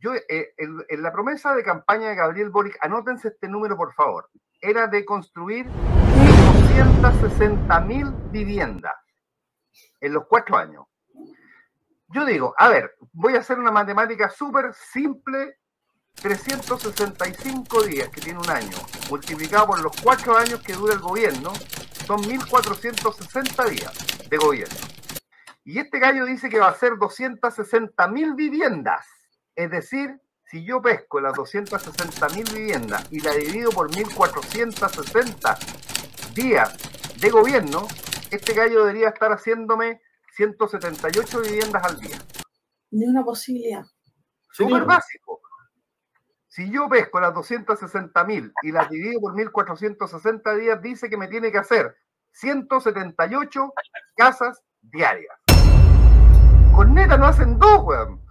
En la promesa de campaña de Gabriel Boric, anótense este número por favor, era de construir 260.000 viviendas en los 4 años. Yo digo, a ver, voy a hacer una matemática súper simple, 365 días que tiene un año, multiplicado por los 4 años que dura el gobierno, son 1.460 días de gobierno. Y este gallo dice que va a ser 260.000 viviendas. Es decir, si yo pesco las 260.000 viviendas y la divido por 1.460 días de gobierno, este gallo debería estar haciéndome 178 viviendas al día. Ni una posibilidad. Súper básico. Si yo pesco las 260.000 y las divido por 1.460 días, dice que me tiene que hacer 178 casas diarias. Con neta no hacen 2, weón.